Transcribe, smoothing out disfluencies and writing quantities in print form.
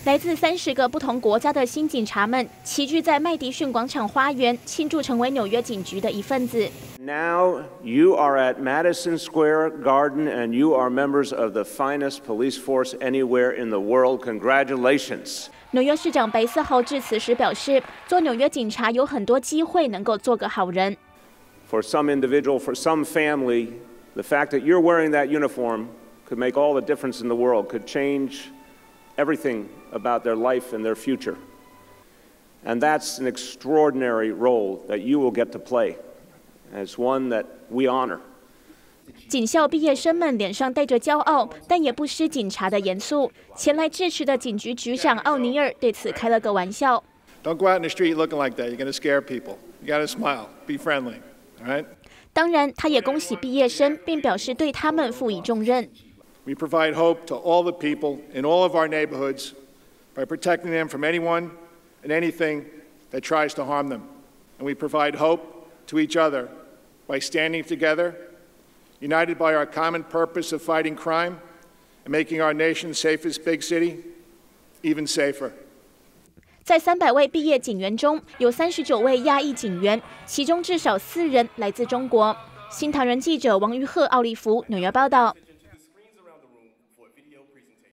来自30个不同国家的新警察们齐聚在麦迪逊广场花园，庆祝成为纽约警局的一份子。 Now you are at Madison Square Garden, and you are members of the finest police force anywhere in the world. Congratulations! 纽约市长白思豪致辞时表示，做纽约警察有很多机会能够做个好人。 For some individual, for some family, the fact that you're wearing that uniform could make all the difference in the world, could change everything about their life and their future. And that's an extraordinary role that you will get to play, and it's one that we honor. 警校毕业生们脸上带着骄傲，但也不失警察的严肃。前来致辞的警局局长奥尼尔对此开了个玩笑 ：“Don't go out in the street looking like that. You're going to scare people. You got to smile, be friendly, all right?” 当然，他也恭喜毕业生，并表示对他们负以重任。 We provide hope to all the people in all of our neighborhoods by protecting them from anyone and anything that tries to harm them. And we provide hope to each other by standing together, united by our common purpose of fighting crime and making our nation's safest big city even safer. 在300位毕业警员中，有39位亚裔警员，其中至少4人来自中国。新唐人记者王于鹤、奥利弗纽约报道。